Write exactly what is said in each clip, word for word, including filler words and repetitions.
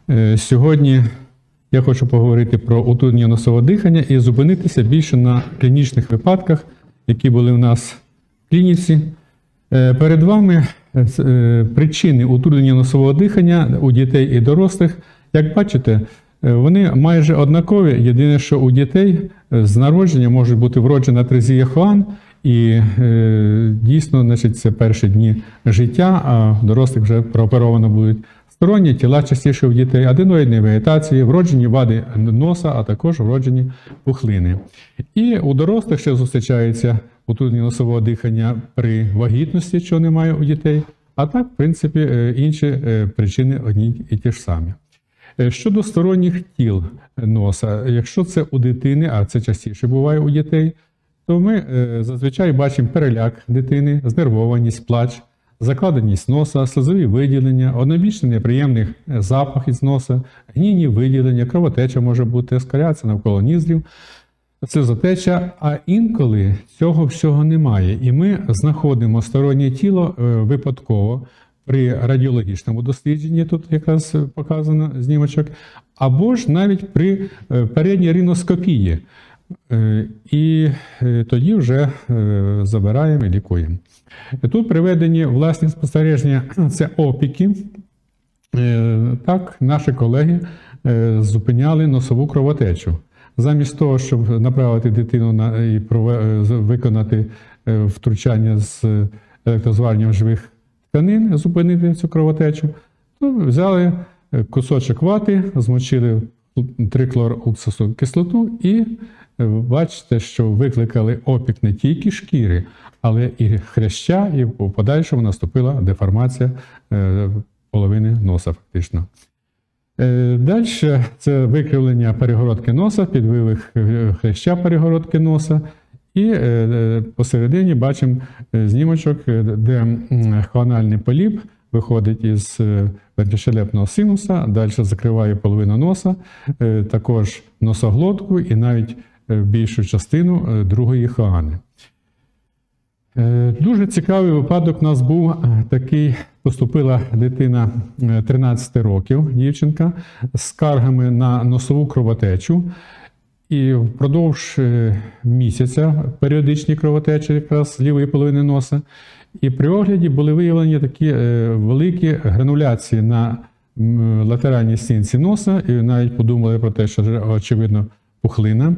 Сьогодні я хочу поговорити про утруднення носового дихання і зупинитися більше на клінічних випадках, які були у нас в клініці. Перед вами причини утруднення носового дихання у дітей і дорослих. Як бачите, вони майже однакові. Єдине, що у дітей з народження може бути вроджена атрезія Хоан, і е, дійсно, значить, це перші дні життя, а в дорослих вже прооперовано будуть сторонні тіла, частіше у дітей, аденоїдні вегетації, вроджені вади носа, а також вроджені пухлини. І у дорослих ще зустрічається утруднення носового дихання при вагітності, що немає у дітей, а так, в принципі, інші причини одні і ті ж самі. Щодо сторонніх тіл носа, якщо це у дитини, а це частіше буває у дітей, то ми зазвичай бачимо переляк дитини, знервованість, плач, закладеність носа, слизові виділення, однобічний неприємний запах із носа, гнійні виділення, кровотеча може бути, ескаляція навколо ніздрів, сльозотеча, а інколи цього всього немає. І ми знаходимо стороннє тіло випадково при радіологічному дослідженні, тут якраз показано знімочок, або ж навіть при передній риноскопії. І тоді вже забираємо і лікуємо. Тут приведені власні спостереження, це опіки. Так, наші колеги зупиняли носову кровотечу. Замість того, щоб направити дитину на, і виконати втручання з електрозварюванням живих тканин, зупинити цю кровотечу, то взяли кусочок вати, змочили трихлоруксусну кислоту і бачите, що викликали опік не тільки шкіри, але і хряща, і в подальшому наступила деформація половини носа фактично. Далі це викривлення перегородки носа, підвивих хряща перегородки носа. І посередині бачимо знімочок, де хоанальний поліп виходить із вентрощелепного синуса, далі закриває половину носа, також носоглотку і навіть більшу частину другої хоани. Дуже цікавий випадок у нас був такий. Поступила дитина тринадцяти років, дівчинка, з скаргами на носову кровотечу. І впродовж місяця періодичні кровотечі якраз з лівої половини носа. І при огляді були виявлені такі великі грануляції на латеральній стінці носа. І навіть подумали про те, що, очевидно, пухлина.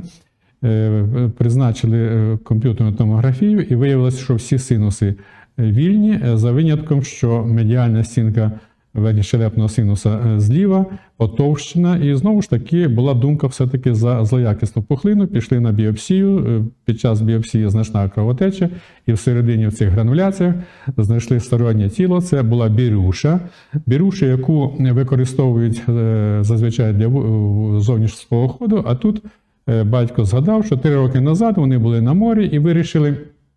Призначили комп'ютерну томографію і виявилося, що всі синуси вільні, за винятком, що медіальна стінка вентрощелепного синуса зліва, потовщена. І знову ж таки була думка все-таки за злоякісну пухлину. Пішли на біопсію, під час біопсії значна кровотеча, і всередині в цих грануляціях знайшли стороннє тіло. Це була бірюша. Бірюша, яку використовують зазвичай для зовнішнього ходу, а тут батько згадав, що три роки назад вони були на морі і вирішили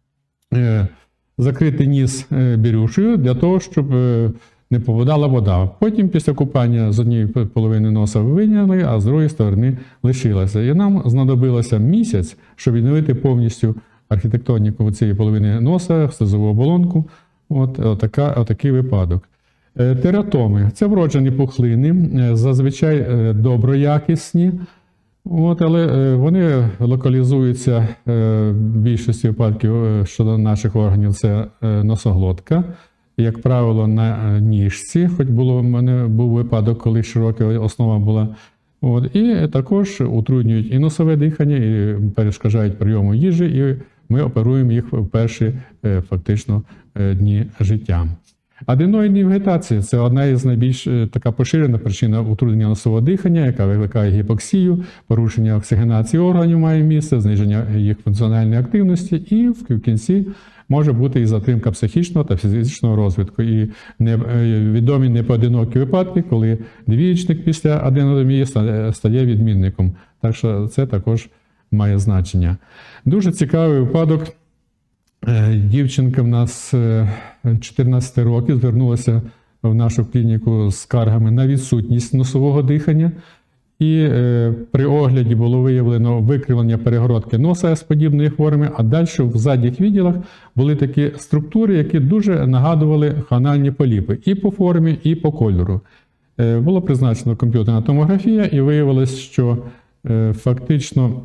закрити ніс бірюшею для того, щоб не попадала вода. Потім після купання з однієї половини носа вийняли, а з другої сторони лишилася. І нам знадобилося місяць, щоб відновити повністю архітектоніку цієї половини носа, слизову оболонку. От, отака, отакий випадок. Тератоми – це вроджені пухлини, зазвичай доброякісні. От, але вони локалізуються в більшості випадків щодо наших органів, це носоглотка, як правило, на ніжці, хоч було, в мене був випадок, коли широка основа була. От, і також утруднюють і носове дихання, і перешкоджають прийому їжі, і ми оперуємо їх в перші фактично дні життя. Аденоїдні вегетації – це одна із найбільш така поширена причина утруднення носового дихання, яка викликає гіпоксію, порушення оксигенації органів має місце, зниження їх функціональної активності, і в кінці може бути і затримка психічного та фізичного розвитку. І відомі непоодинокі випадки, коли двієчник після аденодомії стає відмінником. Так що це також має значення. Дуже цікавий випадок. Дівчинка в нас чотирнадцяти років звернулася в нашу клініку з скаргами на відсутність носового дихання. І при огляді було виявлено викривлення перегородки носа з подібної форми, а далі в задніх відділах були такі структури, які дуже нагадували хоанальні поліпи і по формі, і по кольору. Було призначено комп'ютерна томографія і виявилось, що фактично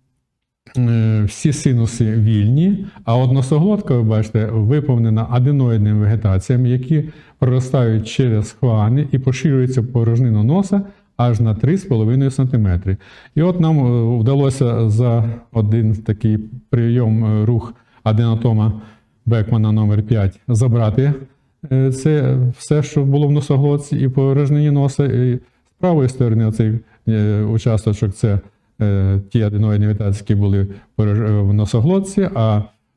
всі синуси вільні, а от носоглотка, ви бачите, виповнена аденоїдними вегетаціями, які проростають через хвани і поширюються в порожнину носа аж на три з половиною сантиметри. І от нам вдалося за один такий прийом рух аденотома Бекмана номер п'ять забрати це все, що було в носоглотці і порожнині носа. І з правої сторони оцей участочок – це ті аденоїдні вегетації, які були в носоглотці, а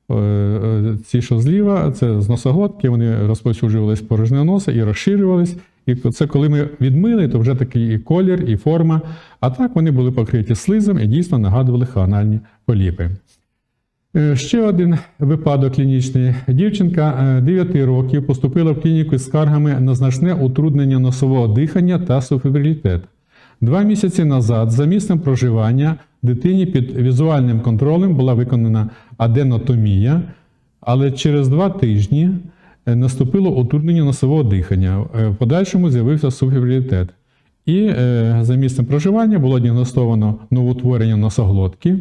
ці, що зліва, це з носоглотки, вони розповсюджувалися в порожнину носа і розширювались. І це коли ми відмили, то вже такий і колір, і форма. А так вони були покриті слизом і дійсно нагадували хоанальні поліпи. Ще один випадок клінічний. Дівчинка дев'яти років поступила в клініку з скаргами на значне утруднення носового дихання та субфібрилітет. Два місяці назад за місцем проживання дитині під візуальним контролем була виконана аденотомія, але через два тижні наступило утруднення носового дихання. В подальшому з'явився субфібрилітет. І за місцем проживання було діагностовано новоутворення носоглотки,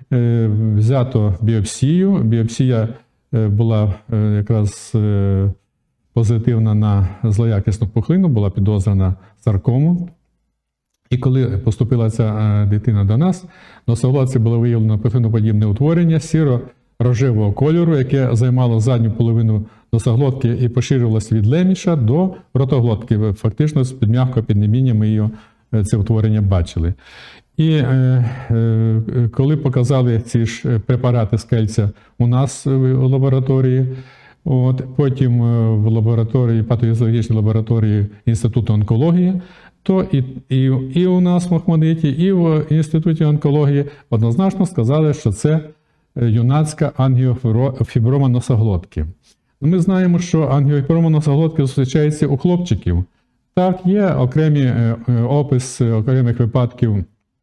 взято біопсію. Біопсія була якраз позитивна на злоякісну пухлину, була підозрена саркому. І коли поступила ця дитина до нас, в носоглотці було виявлено пухлиноподібне утворення сіро-рожевого кольору, яке займало задню половину носоглотки і поширювалося від леміша до ротоглотки. Фактично, з м'якого піднебіння ми її, це утворення бачили. І е, е, коли показали ці ж препарати з кельця у нас в лабораторії, от, потім в лабораторії, патофізіологічній лабораторії Інституту онкології, то і, і, і у нас в Охмадиті, і в Інституті онкології однозначно сказали, що це юнацька ангіофіброма носоглотки. Ми знаємо, що ангіофіброма носоглотки зустрічається у хлопчиків. Так, є окремі опис окремих випадків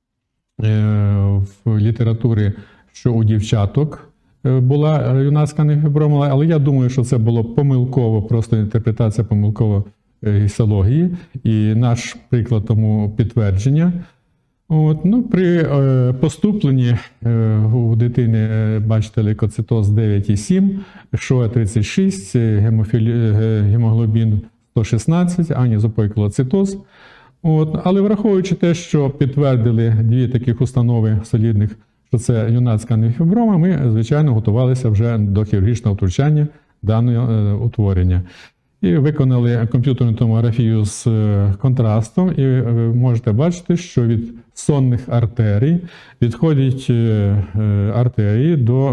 в літературі, що у дівчаток була юнацька ангіофіброма, але я думаю, що це було помилково, просто інтерпретація помилково гістології, і наш приклад тому підтвердження. От, ну, при е, поступленні е, у дитини, е, бачите, лейкоцитоз дев'ять і сім, ШОЕ тридцять шість, гемофілі, е, гемоглобін сто шістнадцять, анізопойкулоцитоз. От, але враховуючи те, що підтвердили дві таких установи солідних, що це юнацька ангіофіброма, ми, звичайно, готувалися вже до хірургічного втручання даного е, утворення. І виконали комп'ютерну томографію з контрастом, і ви можете бачити, що від сонних артерій відходять артерії до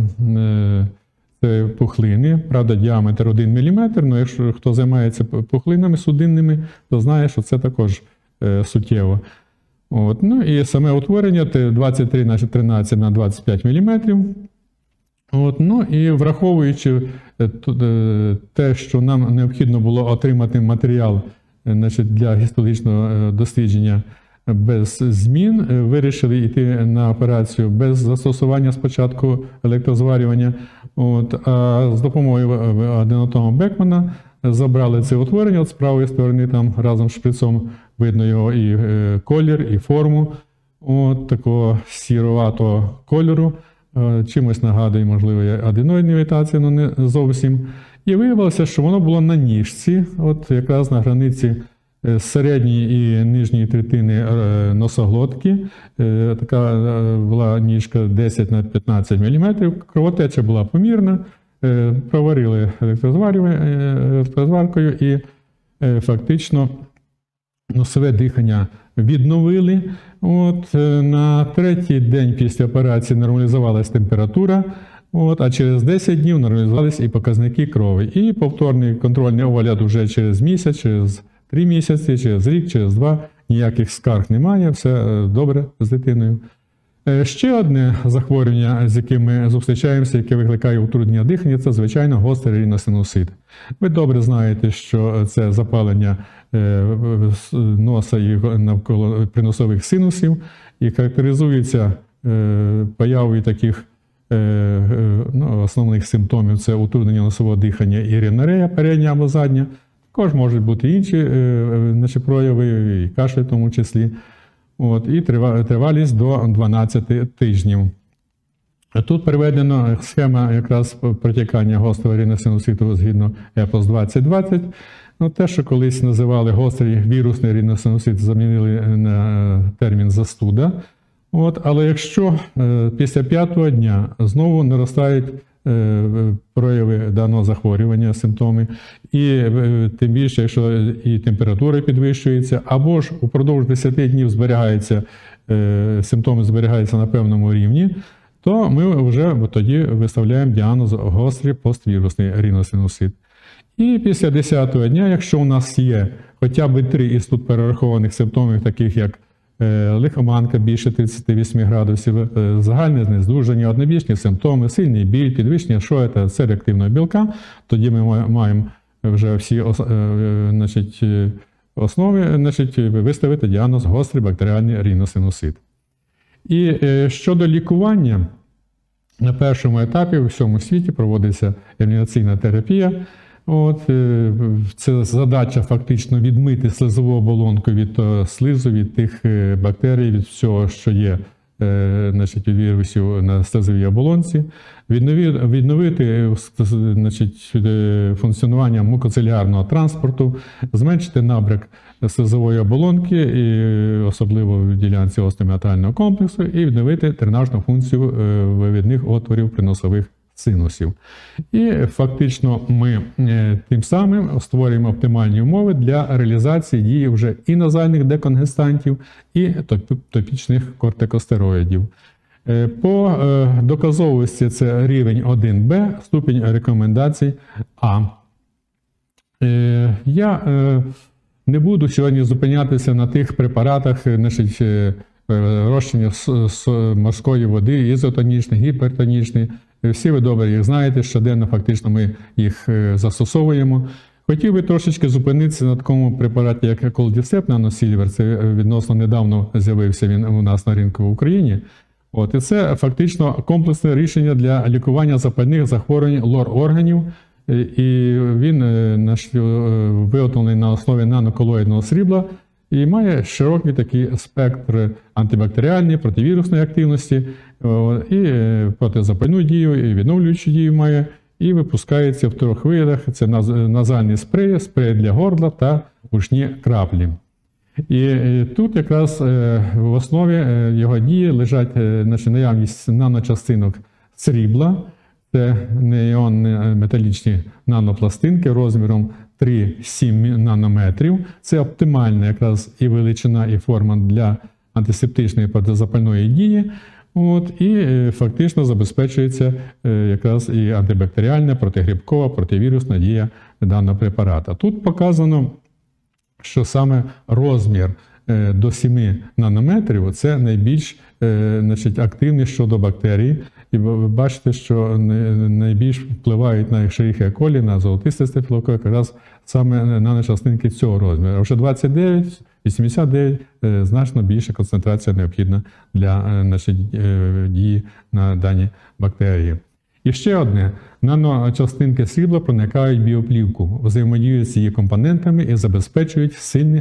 пухлини, правда, діаметр один міліметр, але якщо хто займається пухлинами судинними, то знає, що це також суттєво. От. Ну, і саме утворення двадцять три на тринадцять на двадцять п'ять міліметрів. От, ну і враховуючи те, що нам необхідно було отримати матеріал, значить, для гістологічного дослідження без змін, вирішили йти на операцію без застосування спочатку електрозварювання. От, а з допомогою аденотома Бекмана забрали це утворення. От з правої сторони там разом з шприцом видно його і колір, і форму от, такого сіроватого кольору. Чимось нагадує, можливо, аденоїдні вегетації, але не зовсім. І виявилося, що воно було на ніжці, от якраз на границі середньої і нижньої третини носоглотки. Така була ніжка десять на п'ятнадцять міліметрів. Кровотеча була помірна. Проварили електрозваркою і фактично носове дихання відновили. От, на третій день після операції нормалізувалася температура, от, а через десять днів нормалізувалися і показники крові. І повторний контрольний огляд вже через місяць, через три місяці, через рік, через два. Ніяких скарг немає, все добре з дитиною. Ще одне захворювання, з яким ми зустрічаємося, яке викликає утруднення дихання, це, звичайно, гострий риносинусит. Ви добре знаєте, що це запалення носа і навколо приносових синусів, і характеризується появою таких ну, основних симптомів – це утруднення носового дихання і ринорея, передня або задня, Також можуть бути інші е, наші прояви, і кашель в тому числі. От, і тривалість до дванадцяти тижнів. Тут приведена схема якраз протікання гострого риносинуситу згідно ЕПОС двадцять двадцять. Ну, те, що колись називали гострий вірусний риносинусит, замінили на термін застуда. От, але якщо е, після п'ятого дня знову наростають е, прояви даного захворювання, симптоми, і е, тим більше, якщо і температура підвищується, або ж упродовж десяти днів зберігається, е, симптоми зберігаються на певному рівні, то ми вже тоді виставляємо діагноз гострий поствірусний риносинусит. І після десятого дня, якщо у нас є хоча б три із тут перерахованих симптомів, таких як лихоманка більше тридцяти восьми градусів, загальне знездуження, однобічні симптоми, сильний біль, підвищення ШОЕ та C-реактивного білка, тоді ми маємо вже всі значить, основи значить, виставити діагноз гострий бактеріальний риносинусит. І щодо лікування, на першому етапі в всьому світі проводиться елімінаційна терапія. От, це задача фактично відмити слизову оболонку від слизу, від тих бактерій, від всього, що є значить, від вірусів на слизовій оболонці, відновити значить, функціонування мукоцелярного транспорту, зменшити набряк слизової оболонки, і особливо в ділянці остеоміатального комплексу, і відновити дренажну функцію вивідних отворів приносових синусів. І фактично ми тим самим створюємо оптимальні умови для реалізації дії вже і назальних деконгестантів, і топічних кортикостероїдів. По доказовості це рівень один Б, ступінь рекомендацій А. Я не буду сьогодні зупинятися на тих препаратах, значить, розчинів морської води, ізотонічний, гіпертонічний. Всі ви добре їх знаєте, щоденно фактично ми їх застосовуємо. Хотів би трошечки зупинитися на такому препараті, як Колдісеп наносільвер. Це відносно недавно з'явився він у нас на ринку в Україні. От, і це фактично комплексне рішення для лікування запальних захворювань лор-органів. І він виготовлений на основі наноколоїдного срібла і має широкий такий спектр антибактеріальної, противірусної активності, і протизапальну дію, і відновлюючу дію має, і випускається в трьох видах. Це назальний спрей, спрей для горла та ушні краплі. І тут якраз в основі його дії лежать значить, наявність наночастинок срібла, це неіонні металічні нанопластинки розміром три-сім нанометрів. Це оптимальна якраз і величина, і форма для антисептичної протизапальної дії. От, і фактично забезпечується якраз і антибактеріальна, протигрибкова, противірусна дія даного препарата. Тут показано, що саме розмір до семи нанометрів – це найбільш значить, активний щодо бактерій. І ви бачите, що найбільш впливають на Ешерихія колі, на золотистий стафілокок, якраз саме наночастинки цього розміру. А вже двадцять дев'ять - вісімдесят дев'ять значно більша концентрація необхідна для значить, дії на дані бактерії. І ще одне. Наночастинки срібла проникають в біоплівку, взаємодіють з її компонентами і забезпечують сильний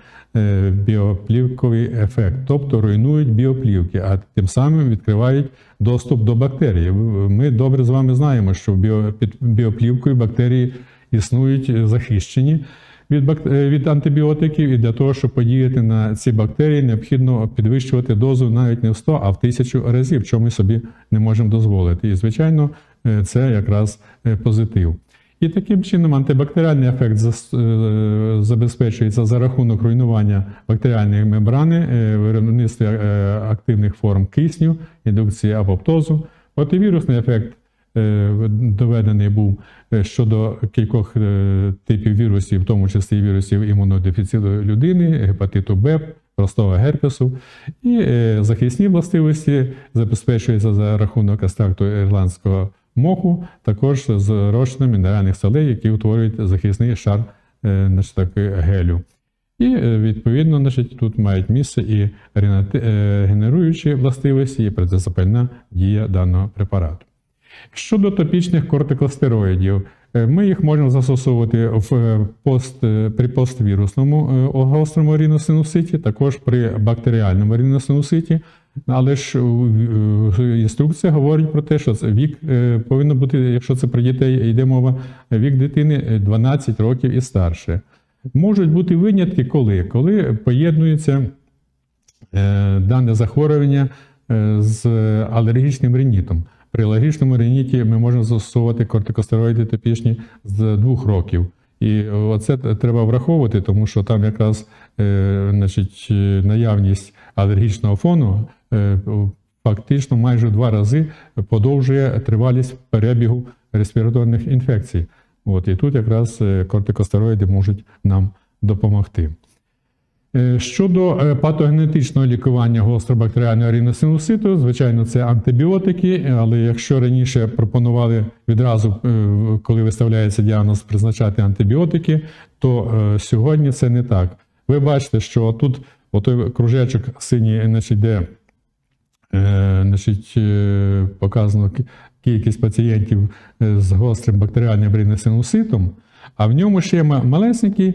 антибіоплівковий ефект, тобто руйнують біоплівки, а тим самим відкривають доступ до бактерій. Ми добре з вами знаємо, що під біоплівкою бактерії існують захищені від, бак... від антибіотиків, і для того, щоб подіяти на ці бактерії, необхідно підвищувати дозу навіть не в сто, а в тисячу разів, що ми собі не можемо дозволити. І, звичайно, це якраз позитив. І таким чином антибактеріальний ефект забезпечується за рахунок руйнування бактеріальної мембрани, виробництва активних форм кисню, індукції апоптозу. Противірусний ефект доведений був щодо кількох типів вірусів, в тому числі вірусів імунодефіциту людини, гепатиту Б, простого герпесу. І захисні властивості забезпечуються за рахунок екстракту ірландського моху, також з розчином мінеральних солей, які утворюють захисний шар значить, так, гелю. І, відповідно, значить, тут мають місце і генеруючі властивості, і протизапальна дія даного препарату. Щодо топічних кортикостероїдів, ми їх можемо застосовувати в пост, при поствірусному гострому риносинуситі, також при бактеріальному риносинуситі. Але ж інструкція говорить про те, що вік повинен бути, якщо це про дітей йде мова, вік дитини дванадцять років і старше. Можуть бути винятки, коли? Коли поєднується дане захворювання з алергічним ринітом. При алергічному риніті ми можемо застосовувати кортикостероїди топічні з двох років. І оце треба враховувати, тому що там якраз значить, наявність алергічного фону фактично майже в два рази подовжує тривалість перебігу респіраторних інфекцій. От, і тут якраз кортикостероїди можуть нам допомогти. Щодо патогенетичного лікування гостробактеріального риносинуситу, звичайно, це антибіотики, але якщо раніше пропонували відразу, коли виставляється діагноз, призначати антибіотики, то сьогодні це не так. Ви бачите, що тут отой кружечок синій, значить, де значить, показано кількість пацієнтів з гострим бактеріальним риносинуситом, а в ньому ще є малесенький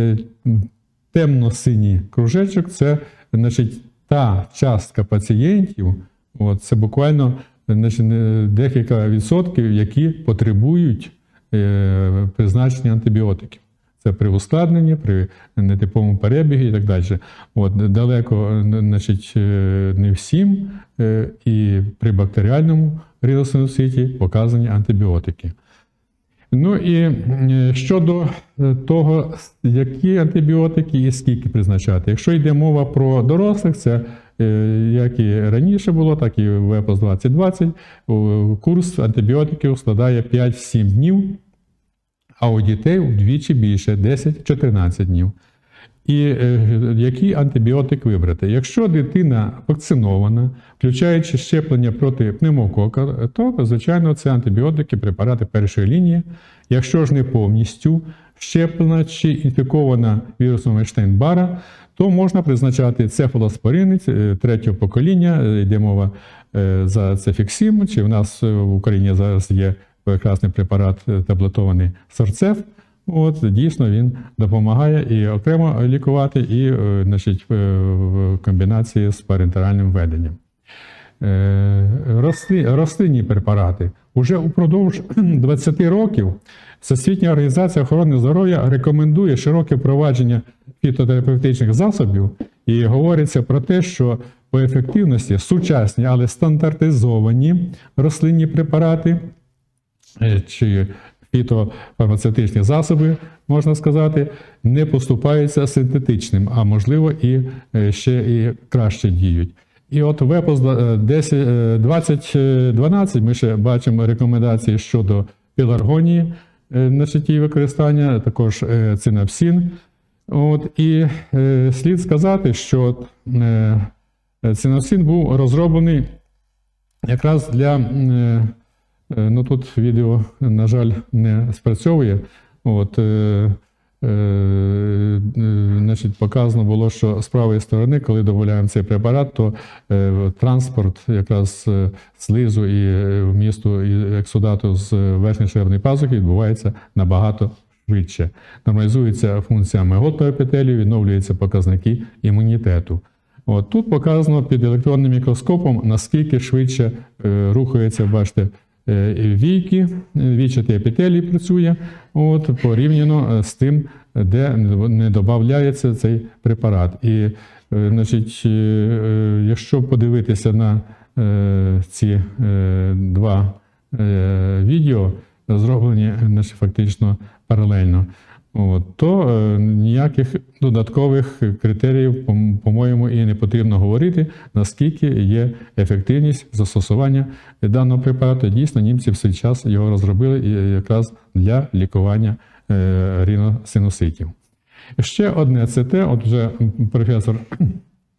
темно-синій кружечок, це, значить, та частка пацієнтів, от, це буквально, значить, декілька відсотків, які потребують е, призначення антибіотиків. Це при ускладненні, при нетиповому перебігі і так далі. От, далеко, значить, не всім, е, і при бактеріальному риносинуситі показані антибіотики. Ну і щодо того, які антибіотики і скільки призначати. Якщо йде мова про дорослих, це як і раніше було, так і в ЕПОС двадцять двадцять, курс антибіотиків складає п'ять-сім днів, а у дітей вдвічі більше – десять-чотирнадцять днів. І який антибіотик вибрати? Якщо дитина вакцинована, включаючи щеплення проти пневмокока, то, звичайно, це антибіотики, препарати першої лінії. Якщо ж не повністю щеплена чи інфікована вірусом Епштейн-Бара, то можна призначати цефалоспорини третього покоління, йде мова за цефіксим, чи в нас в Україні зараз є прекрасний препарат таблетований Сорцеф. От, дійсно, він допомагає і окремо лікувати, і, значить, в комбінації з парентеральним введенням. Росли, рослинні препарати. Уже упродовж двадцяти років Всесвітня організація охорони здоров'я рекомендує широке впровадження фітотерапевтичних засобів і говориться про те, що по ефективності сучасні, але стандартизовані рослинні препарати чи фітофармацевтичні засоби, можна сказати, не поступаються синтетичним, а можливо і ще і краще діють. І от в ЕПОС двадцять дванадцять ми ще бачимо рекомендації щодо пеларгонії, значить, її використання, також цинапсин. От, і е, слід сказати, що е, цинапсин був розроблений якраз для, е, ну тут відео, на жаль, не спрацьовує. От, е, е, значить, показано було, що з правої сторони, коли додаємо цей препарат, то е, транспорт якраз слизу і вмісту і ексудату з верхньої шеревної пазухи відбувається набагато швидше. Нормалізується функція миготного епітелію, відновлюються показники імунітету. От, тут показано під електронним мікроскопом, наскільки швидше е, рухаються, бачите, е, війки, війчатий епітелій працює, от, порівняно з тим, де не додається цей препарат. І, е, значить, е, якщо подивитися на е, ці е, два е, відео, зроблені, значить, фактично паралельно, от, то е, ніяких додаткових критеріїв, по-моєму, і не потрібно говорити, наскільки є ефективність застосування даного препарату. Дійсно, німці в свій час його розробили якраз для лікування е, риносинуситів. Ще одне це те, от вже професор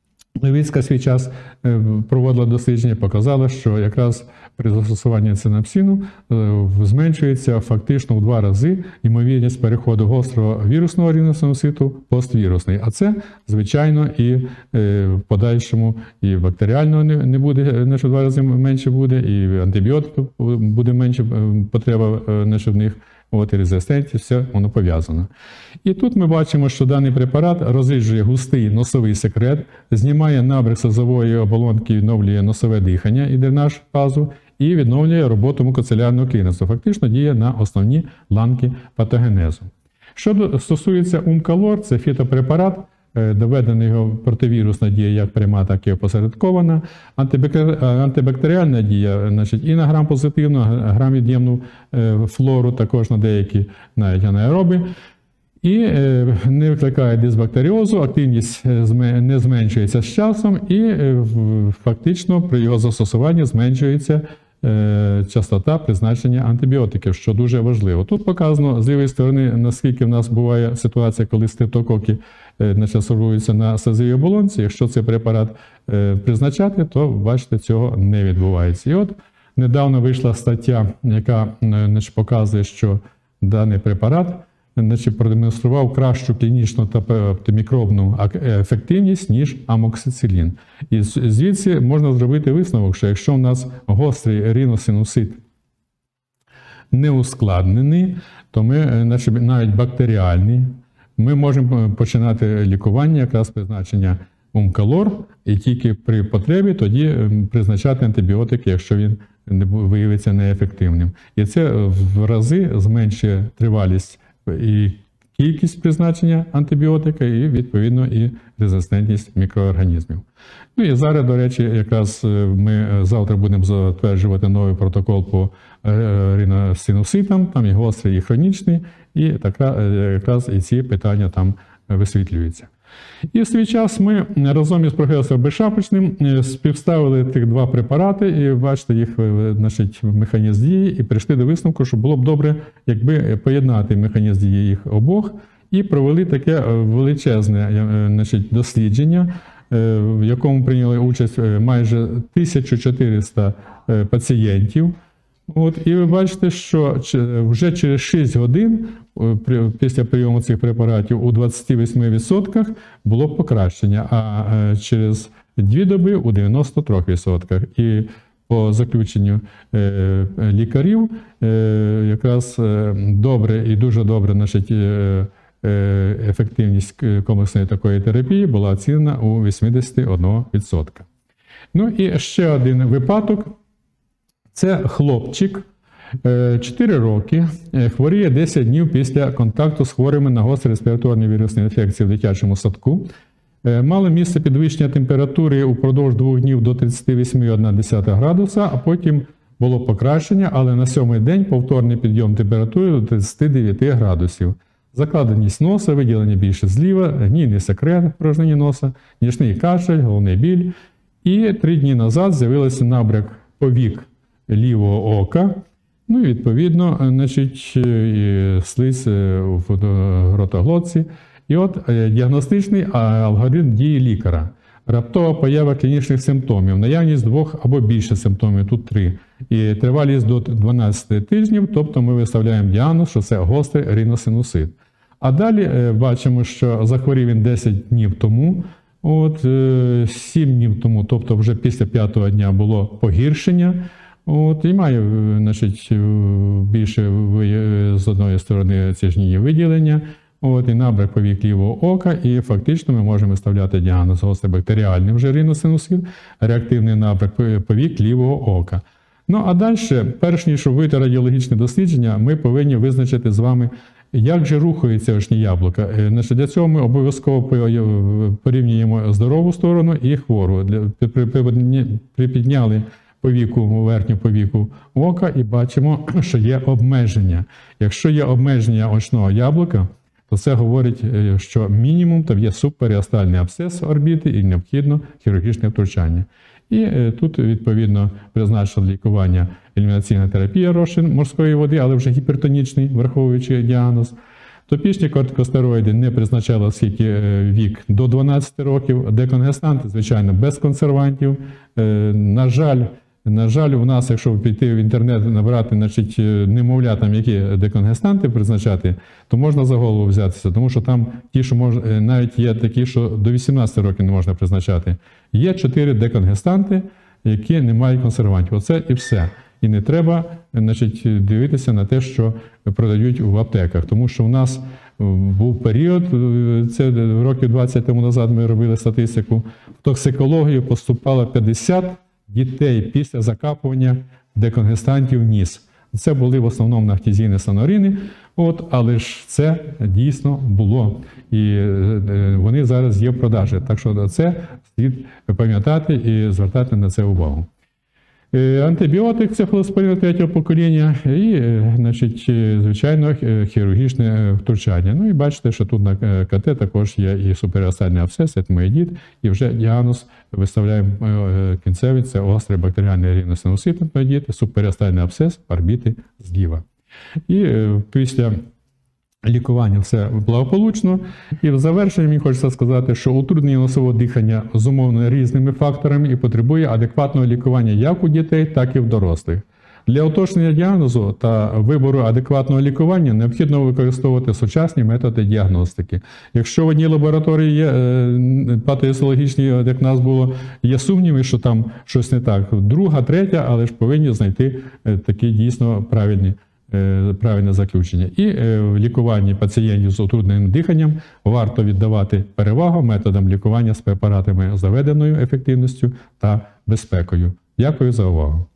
Левицька свій час проводила дослідження, показала, що якраз при застосуванні цинапсину зменшується фактично в два рази ймовірність переходу гострого вірусного риносинуситу в поствірусний. А це, звичайно, і в подальшому і бактеріального не буде, в два рази менше буде, і антибіотиків буде менше потреба в них. От і резистентність, все воно пов'язано. І тут ми бачимо, що даний препарат розріджує густий носовий секрет, знімає набряк слизової оболонки, відновлює носове дихання і дренаж пазу, і відновлює роботу мукоцелярного кліренсу. Фактично діє на основні ланки патогенезу. Що стосується Умкалор, це фітопрепарат, доведена його противірусна дія як пряма, так і опосередкована. Антибактеріальна дія, значить, і на грам-позитивну, грам-від'ємну флору, також на деякі навіть анаероби. І не викликає дисбактеріозу, активність не зменшується з часом, і фактично при його застосуванні зменшується частота призначення антибіотиків, що дуже важливо. Тут показано з лівої сторони, наскільки в нас буває ситуація, коли стрептококи сформуються на слизовій оболонці. Якщо цей препарат призначати, то, бачите, цього не відбувається. І от недавно вийшла стаття, яка значить, показує, що даний препарат значить, продемонстрував кращу клінічну та мікробну ефективність, ніж амоксицилін. І звідси можна зробити висновок, що якщо у нас гострий риносинусит не ускладнений, то ми, значить, навіть бактеріальний, ми можемо починати лікування, якраз призначення Умкалор, і тільки при потребі тоді призначати антибіотики, якщо він виявиться неефективним. І це в рази зменшує тривалість і кількість призначення антибіотика, і, відповідно, і резистентність мікроорганізмів. Ну і зараз, до речі, якраз ми завтра будемо затверджувати новий протокол по риносинуситам, там і гострий, і хронічний, і така, якраз і ці питання там висвітлюються. І в свій час ми разом із професором Безшапочним співставили тих два препарати, і бачите їх, значить, механізм дії, і прийшли до висновку, що було б добре, якби поєднати механізм дії їх обох, і провели таке величезне, значить, дослідження, в якому прийняли участь майже тисяча чотириста пацієнтів. От, і ви бачите, що вже через шість годин після прийому цих препаратів у двадцяти восьми відсотках було покращення, а через дві доби у дев'яноста трьох відсотках. І по заключенню лікарів якраз добре і дуже добре, значить, ефективність комплексної такої терапії була оцінена у вісімдесят один відсоток. Ну і ще один випадок. Це хлопчик, чотири роки, хворіє десять днів після контакту з хворими на гострі респіраторні вірусні інфекції в дитячому садку. Мало місце підвищення температури упродовж двох днів до тридцяти восьми цілих одна десята градуса, а потім було покращення, але на сьомий день повторний підйом температури до тридцяти дев'яти градусів. Закладеність носа, виділення більше зліва, гнійний секрет в порожнині носа, нічний кашель, головний біль. І три дні назад з'явився набряк повік лівого ока, ну і відповідно, значить, слиз в ротоглотці. І от діагностичний алгоритм дії лікаря. Раптова поява клінічних симптомів, наявність двох або більше симптомів, тут три, і тривалість до дванадцяти тижнів, тобто ми виставляємо діагноз, що це гострий риносинусит. А далі бачимо, що захворів він десять днів тому, от, сім днів тому, тобто вже після п'ятого дня було погіршення. От, і має, значить, більше з одної сторони ці жнії виділення, от, і набряк повік лівого ока, і фактично ми можемо виставляти діагноз гострий бактеріальний вже риносинусит, реактивний набряк повік лівого ока. Ну а далі, перш ніж робити радіологічне дослідження, ми повинні визначити з вами, як же рухаються очні яблука. Значить, для цього ми обов'язково порівнюємо здорову сторону і хвору. Припідняли повіку, верхню повіку ока і бачимо, що є обмеження. Якщо є обмеження очного яблука, то це говорить, що мінімум там є субперіостальний абсцес орбіти і необхідно хірургічне втручання. І тут, відповідно, призначили лікування елімінаційна терапія розчин морської води, але вже гіпертонічний, враховуючи діагноз. Топічні кортикостероїди не призначали, оскільки е, вік до дванадцяти років, деконгестанти, звичайно, без консервантів. Е, На жаль, на жаль, у нас, якщо піти в інтернет, набрати, значить, немовлятам, які деконгестанти призначати, то можна за голову взятися, тому що там ті, що мож... навіть є такі, що до вісімнадцяти років не можна призначати. Є чотири деконгестанти, які не мають консервантів. Оце і все. І не треба, значить, дивитися на те, що продають в аптеках. Тому що в нас був період, це років двадцять тому назад ми робили статистику, в токсикологію поступало п'ятдесят дітей після закапування деконгестантів в ніс. Це були в основному нахтізійні санорини, от, але ж це дійсно було. І вони зараз є в продажі. Так що це слід пам'ятати і звертати на це увагу. Антибіотик цефалоспорину третього покоління і, значить, звичайно, хірургічне втручання. Ну і бачите, що тут на ка те також є і суперіостальний абсцес, етмоїдіт, і вже діагноз виставляємо кінцевий, це гострий бактеріальний рівносинусит етмоїдіт, суперіостальний абсцес, парбіти зліва. І після лікування все благополучно. І в завершенні мені хочеться сказати, що утруднення носового дихання зумовлено різними факторами і потребує адекватного лікування як у дітей, так і в дорослих. Для уточнення діагнозу та вибору адекватного лікування необхідно використовувати сучасні методи діагностики. Якщо в одній лабораторії є патогістологічні, як в нас було, є сумніви, що там щось не так, друга, третя, але ж повинні знайти такі дійсно правильні правильне заключення. І в лікуванні пацієнтів з утрудненим диханням варто віддавати перевагу методам лікування з препаратами з заведеною ефективністю та безпекою. Дякую за увагу.